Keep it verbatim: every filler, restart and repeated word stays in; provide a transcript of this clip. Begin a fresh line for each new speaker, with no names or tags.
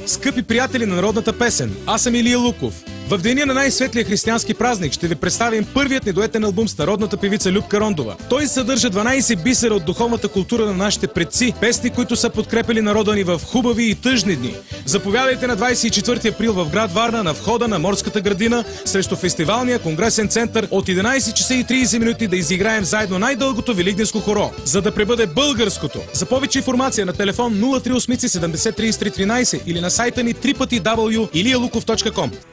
Скъпи приятели на народната песен, аз съм Илия Луков. В деня на най-светлия християнски празник ще ви представим първият недуетен албум с народната певица Любка Рондова. Той съдържа дванайсет бисера от духовната култура на нашите предци, песни, които са подкрепили народа ни в хубави и тъжни дни. Заповядайте на двайсет и четвърти април в град Варна на входа на Морската градина срещу фестивалния конгресен център от единайсет часа и трийсет минути да изиграем заедно най-дългото великденско хоро, за да пребъде българското. За повече информация на телефон нула три осем седемдесет трийсет и три тринайсет или на сайта ни три пъти дабъл ю илия луков точка ком.